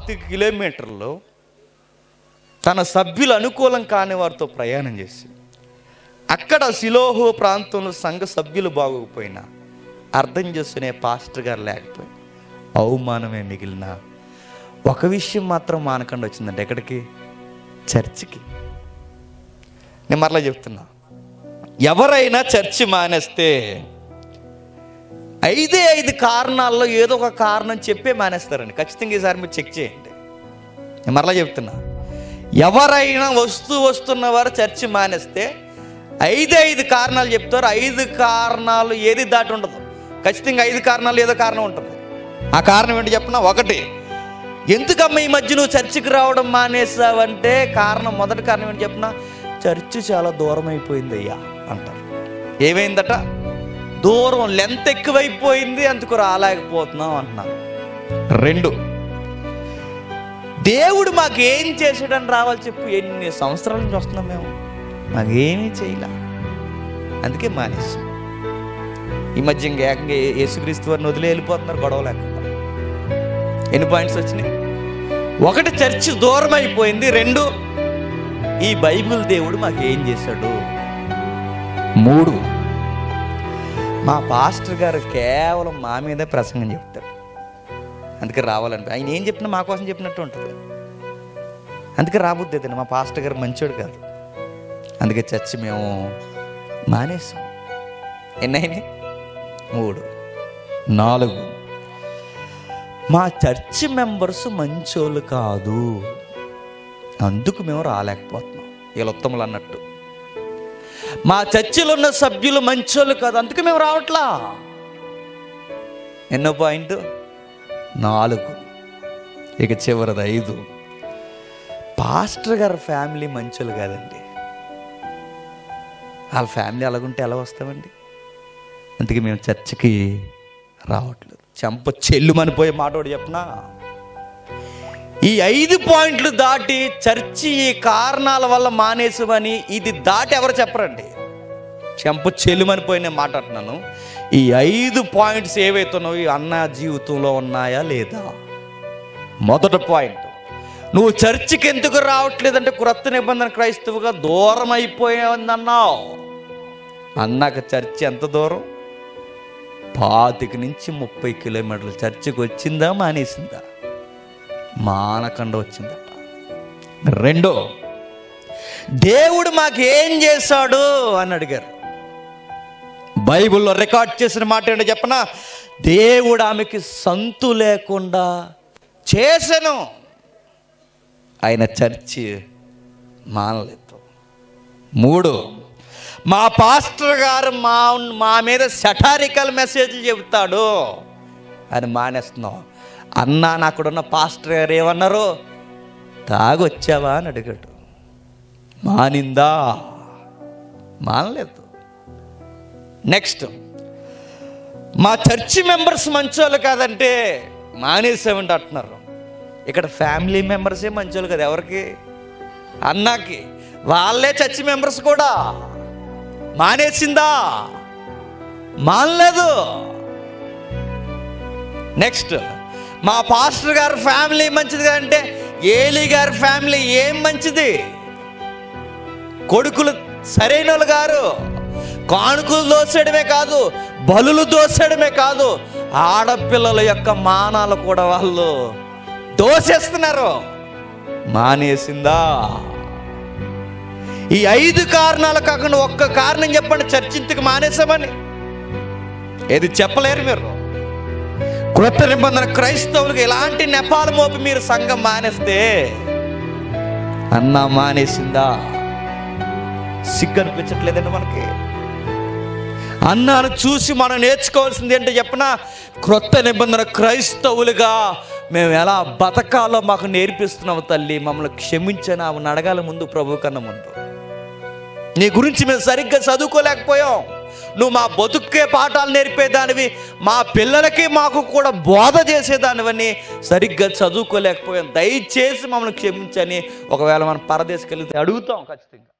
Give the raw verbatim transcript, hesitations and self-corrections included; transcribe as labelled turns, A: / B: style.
A: పాతిక కిలోమీటర్లు తన సభ్యులు అనుకూలం కాని వారితో ప్రయాణం చేసి అక్కడ సిలోహు ప్రాంతంలో సంఘ సభ్యులు బాగోకపోయినా అర్థం చేసుకునే పాస్టర్ గారు లేకపోయినా అవమానమే మిగిలిన ఒక విషయం మాత్రం మానకుండా వచ్చిందంటే ఎక్కడికి? చర్చికి. నేను మరలా చెప్తున్నా, ఎవరైనా చర్చి మానేస్తే ఐదే ఐదు కారణాల్లో ఏదో ఒక కారణం చెప్పే మానేస్తారండి. ఖచ్చితంగా ఈసారి మీరు చెక్ చేయండి. నేను మరలా చెప్తున్నా, ఎవరైనా వస్తూ వస్తున్న వారు చర్చి మానేస్తే ఐదు ఐదు కారణాలు చెప్తారు. ఐదు కారణాలు ఏది దాటి ఉండదు. ఖచ్చితంగా ఐదు కారణాలు ఏదో కారణం ఉంటుంది. ఆ కారణం ఏంటి చెప్పనా? ఒకటి, ఎందుకమ్మా ఈ మధ్య నువ్వు చర్చికి రావడం మానేసావంటే కారణం, మొదటి కారణం ఏంటి చెప్పనా? చర్చి చాలా దూరం అయిపోయింది అయ్యా అంటారు. ఏమైందట? దూరం, లెంత్ ఎక్కువైపోయింది, అందుకు రాలేకపోతున్నాం అంటున్నారు. రెండు, దేవుడు మాకు ఏం చేసాడని రావాలి చెప్పు. ఎన్ని సంవత్సరాల నుంచి వస్తున్నాం మేము, మాకేమీ చేయలే, అందుకే మానేసాం. ఈ మధ్య ఇంకా ఏకంగా యేసుక్రీస్తు వారిని వదిలే వెళ్ళిపోతున్నారు గొడవ లేకుండా. ఎన్ని పాయింట్స్ వచ్చినాయి? ఒకటి, చర్చి దూరం అయిపోయింది. రెండు, ఈ బైబిల్ దేవుడు మాకు ఏం చేశాడు. మూడు, మా పాస్టర్ గారు కేవలం మా మీదే ప్రసంగం చెప్తాడు, అందుకే రావాలని. ఆయన ఏం చెప్పినా మా కోసం చెప్పినట్టు ఉంటుంది, అందుకే రాబుద్ది. మా పాస్టర్ గారు మంచోడు కాదు, అందుకే చర్చి మేము మానేసాం. ఎన్నైనా? మూడు. నాలుగు, మా చర్చి మెంబర్స్ మంచోళ్ళు కాదు, అందుకు మేము రాలేకపోతున్నాం. వీళ్ళు ఉత్తములు అన్నట్టు. మా చర్చిలో ఉన్న సభ్యులు మంచోళ్ళు కాదు, అందుకే మేము రావట్లా. ఎన్నో పాయింట్? నాలుగు. ఇక చివరిది ఐదు, పాస్టర్ గారి ఫ్యామిలీ మంచోళ్ళు కాదండి. వాళ్ళ ఫ్యామిలీ అలాగుంటే ఎలా వస్తామండి? అందుకే మేము చర్చికి రావట్లేదు. చెంప చెల్లుమనిపోయే మాట ఒకటి చెప్పనా? ఈ ఐదు పాయింట్లు దాటి చర్చి ఈ కారణాల వల్ల మానేసామని ఇది దాటి ఎవరు చెప్పరండి. చెంప చెల్లుమనిపోయి నేను మాట్లాడుతున్నాను. ఈ ఐదు పాయింట్స్ ఏవైతున్నాయో అన్న జీవితంలో ఉన్నాయా లేదా? మొదటి పాయింట్, నువ్వు చర్చికి ఎందుకు రావట్లేదంటే క్రొత్త నిబంధన క్రైస్తవుగా దూరం అయిపోయావన్నావు. అన్నాక చర్చి ఎంత దూరం? పాతిక నుంచి ముప్పై కిలోమీటర్లు. చర్చికి వచ్చిందా మానేసిందా? మానకుండా వచ్చిందట. రెండో, దేవుడు మాకు ఏం చేశాడు అని అడిగారు. బైబిల్లో రికార్డ్ చేసిన మాట ఏంటో చెప్పనా? దేవుడు ఆమెకి సంతు లేకుండా చేశాను. ఆయన చర్చి మానలేదు. మూడు, మా పాస్టర్ గారు మా మా మీద సెటారికల్ మెసేజ్లు చెబుతాడు అని మానేస్తున్నాం. అన్నా నాకుడున్న పాస్టర్ గారు ఏమన్నారు? తాగొచ్చావా అని అడిగాడు. మానిందా? మానలేదు. నెక్స్ట్, మా చర్చి మెంబర్స్ మంచోళ్ళు కాదంటే మానేసామంటే అంటున్నారు. ఇక్కడ ఫ్యామిలీ మెంబర్సే మంచోళ్ళు కదా. ఎవరికి? అన్నాకి. వాళ్ళే చర్చి మెంబర్స్ కూడా. మానేసిందా? మానలేదు. నెక్స్ట్, మా పాస్టర్ గారి ఫ్యామిలీ మంచిది కదంటే ఏలీ గారి ఫ్యామిలీ ఏం మంచిది? కొడుకులు సరైన వాళ్ళు గారు. కానుకలు దోసేయడమే కాదు, బలులు దోసేయడమే కాదు, ఆడపిల్లల యొక్క మానాలు కూడా వాళ్ళు దోసేస్తున్నారు. మానేసిందా? ఈ ఐదు కారణాలు కాకుండా ఒక్క కారణం చెప్పండి చర్చింతకు మానేసామని. ఏది చెప్పలేరు మీరు. క్రొత్త నిబంధన క్రైస్తవులకు ఎలాంటి నెపాలు మోపి మీరు సంఘం మానేస్తే అన్నా మానేసిందా? సిగ్గు అనిపించట్లేదండి మనకి? అన్నాను చూసి మనం నేర్చుకోవాల్సింది ఏంటో చెప్పనా? క్రొత్త నిబంధన క్రైస్తవులుగా మేము ఎలా బతకాలో మాకు నేర్పిస్తున్నావు తల్లి, మమ్మల్ని క్షమించని ఆమెను అడగాలి ముందు, ప్రభు కన్నా ముందు. నీ గురించి మేము సరిగ్గా చదువుకోలేకపోయాం, నువ్వు మా బతుకే పాఠాలు నేర్పేదానివి, మా పిల్లలకి మాకు కూడా బోధ చేసేదానివని సరిగ్గా చదువుకోలేకపోయాం, దయచేసి మమ్మల్ని క్షమించని ఒకవేళ మనం పరదేశకి వెళ్తే అడుగుతాం ఖచ్చితంగా.